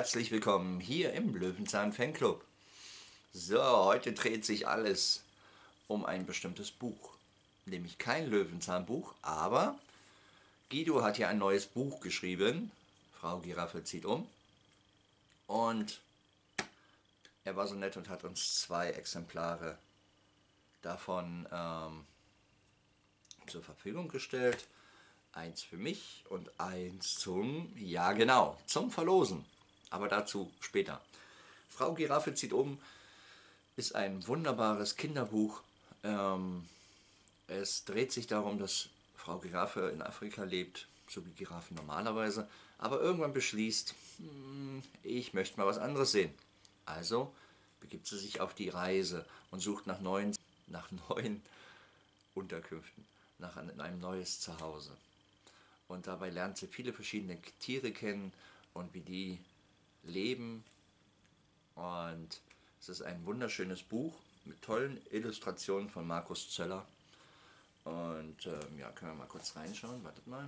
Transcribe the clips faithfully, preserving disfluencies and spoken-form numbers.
herzlich willkommen hier im Löwenzahn Fanclub. So, heute dreht sich alles um ein bestimmtes Buch. Nämlich kein Löwenzahnbuch, aber Guido hat hier ein neues Buch geschrieben. Frau Giraffe zieht um. Und er war so nett und hat uns zwei Exemplare davon ähm, zur Verfügung gestellt. Eins für mich und eins zum, ja genau, zum Verlosen. Aber dazu später. Frau Giraffe zieht um ist ein wunderbares Kinderbuch. Ähm, es dreht sich darum, dass Frau Giraffe in Afrika lebt, so wie Giraffen normalerweise, aber irgendwann beschließt, hm, ich möchte mal was anderes sehen. Also begibt sie sich auf die Reise und sucht nach neuen, nach neuen Unterkünften, nach einem neues Zuhause. Und dabei lernt sie viele verschiedene Tiere kennen und wie die leben. Und es ist ein wunderschönes Buch mit tollen Illustrationen von Markus Zöller. Und ähm, ja, können wir mal kurz reinschauen. Wartet mal.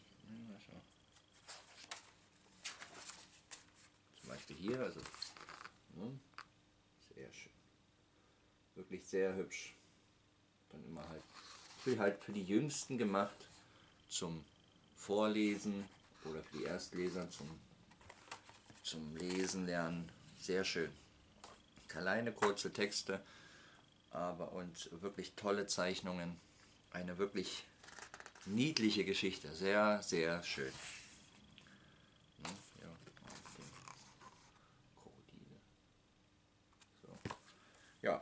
Zum Beispiel hier. Also, hm, sehr schön. Wirklich sehr hübsch. Dann immer halt für, halt für die Jüngsten gemacht zum Vorlesen oder für die Erstleser zum, zum Lesen lernen. Sehr schön. Kleine kurze Texte, aber und wirklich tolle Zeichnungen. Eine wirklich niedliche Geschichte. Sehr, sehr schön. Ja, Krokodile. So. Ja,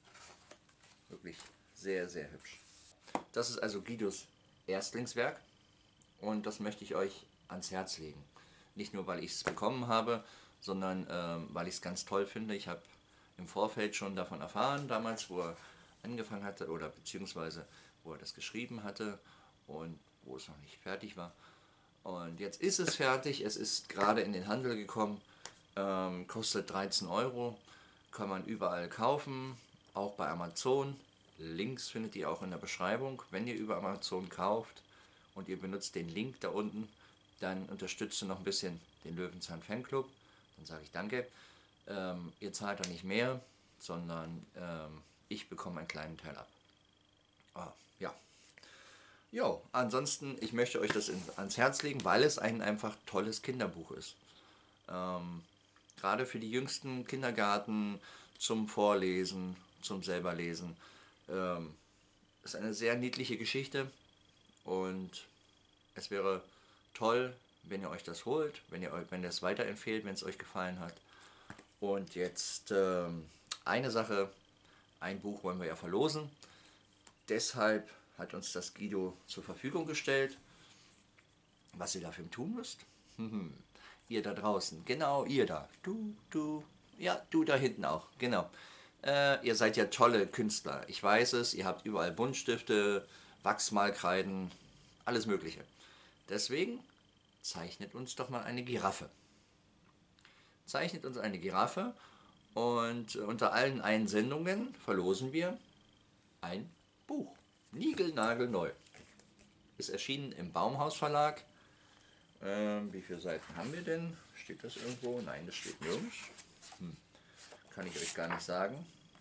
wirklich sehr, sehr hübsch. Das ist also Guidos Erstlingswerk und das möchte ich euch ans Herz legen. Nicht nur, weil ich es bekommen habe, sondern ähm, weil ich es ganz toll finde. Ich habe im Vorfeld schon davon erfahren, damals, wo er angefangen hatte oder beziehungsweise wo er das geschrieben hatte und wo es noch nicht fertig war. Und jetzt ist es fertig, es ist gerade in den Handel gekommen, ähm, kostet dreizehn Euro, kann man überall kaufen, auch bei Amazon. Links findet ihr auch in der Beschreibung. Wenn ihr über Amazon kauft und ihr benutzt den Link da unten, dann unterstützt ihr noch ein bisschen den Löwenzahn Fanclub. Dann sage ich danke. Ähm, ihr zahlt da nicht mehr, sondern ähm, ich bekomme einen kleinen Teil ab. Ah, ja. Jo, ansonsten, ich möchte euch das in, ans Herz legen, weil es ein einfach tolles Kinderbuch ist. Ähm, Gerade für die jüngsten Kindergarten zum Vorlesen, zum selberlesen. Ähm, ist eine sehr niedliche Geschichte und es wäre toll, wenn ihr euch das holt, wenn ihr, wenn ihr es weiterempfehlt, wenn es euch gefallen hat. Und jetzt ähm, eine Sache, ein Buch wollen wir ja verlosen. Deshalb hat uns das Guido zur Verfügung gestellt. Was ihr dafür tun müsst? Ihr da draußen, genau, ihr da. Du, du, ja, du da hinten auch, genau. Äh, ihr seid ja tolle Künstler. Ich weiß es, ihr habt überall Buntstifte, Wachsmalkreiden, alles Mögliche. Deswegen zeichnet uns doch mal eine Giraffe. Zeichnet uns eine Giraffe und unter allen Einsendungen verlosen wir ein Buch. Niegelnagelneu. Ist erschienen im Baumhaus Verlag. Ähm, wie viele Seiten haben wir denn? Steht das irgendwo? Nein, das steht nirgends. Hm. Kann ich euch gar nicht sagen.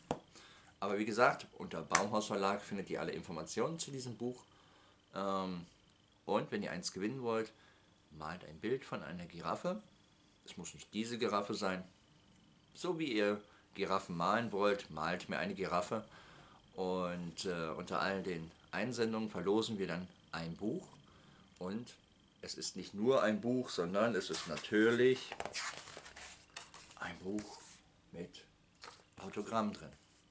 Aber wie gesagt, unter Baumhaus Verlag findet ihr alle Informationen zu diesem Buch. Ähm, und wenn ihr eins gewinnen wollt, malt ein Bild von einer Giraffe. Es muss nicht diese Giraffe sein. So wie ihr Giraffen malen wollt, malt mir eine Giraffe. Und äh, unter all den Einsendungen verlosen wir dann ein Buch. Und es ist nicht nur ein Buch, sondern es ist natürlich ein Buch mit Autogramm drin.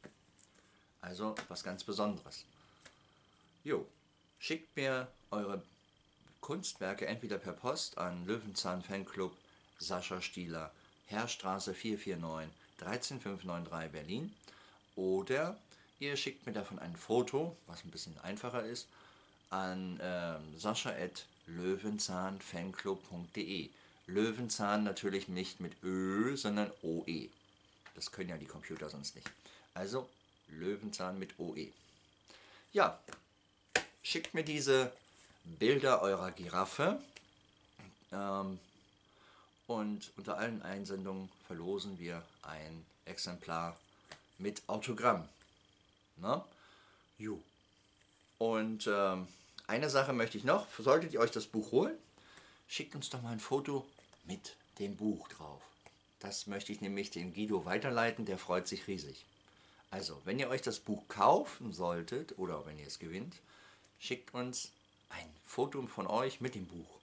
Also was ganz Besonderes. Jo, schickt mir eure Kunstwerke entweder per Post an Löwenzahn Fanclub Sascha Stieler, Heerstraße vier vier neun, dreizehn fünf neun drei Berlin. Oder ihr schickt mir davon ein Foto, was ein bisschen einfacher ist, an ähm, sascha at löwenzahnfanclub punkt de. Löwenzahn natürlich nicht mit Ö, sondern O E. Das können ja die Computer sonst nicht. Also Löwenzahn mit O E. Ja, schickt mir diese Bilder eurer Giraffe ähm, Und unter allen Einsendungen verlosen wir ein Exemplar mit Autogramm. Na? Jo. Und ähm, eine Sache möchte ich noch, solltet ihr euch das Buch holen, schickt uns doch mal ein Foto mit dem Buch drauf. Das möchte ich nämlich dem Guido weiterleiten, der freut sich riesig. Also, wenn ihr euch das Buch kaufen solltet oder wenn ihr es gewinnt, schickt uns ein Foto von euch mit dem Buch.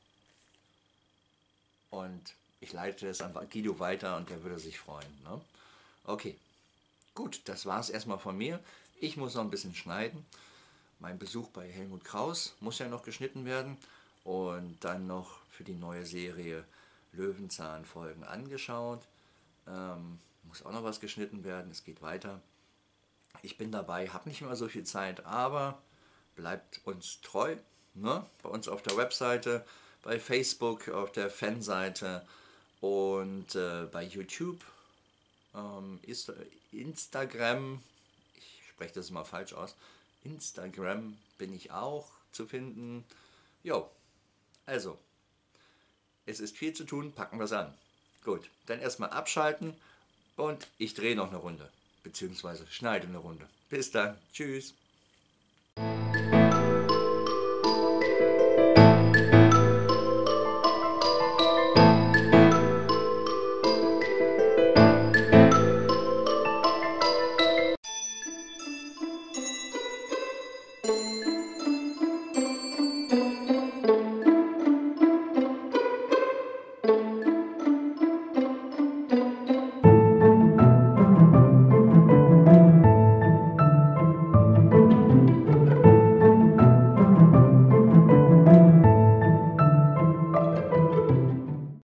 Und ich leite es an Guido weiter und der würde sich freuen. Ne? Okay, gut, das war es erstmal von mir. Ich muss noch ein bisschen schneiden. Mein Besuch bei Helmut Kraus muss ja noch geschnitten werden. Und dann noch für die neue Serie Löwenzahn-Folgen angeschaut. Ähm, muss auch noch was geschnitten werden, es geht weiter. Ich bin dabei, habe nicht mehr so viel Zeit, aber bleibt uns treu. Ne? Bei uns auf der Webseite, bei Facebook, auf der Fanseite und äh, bei YouTube, ähm, ist, Instagram, ich spreche das mal falsch aus, Instagram bin ich auch zu finden. Jo, also, es ist viel zu tun, packen wir es an. Gut, dann erstmal abschalten und ich drehe noch eine Runde, beziehungsweise schneide eine Runde. Bis dann, tschüss.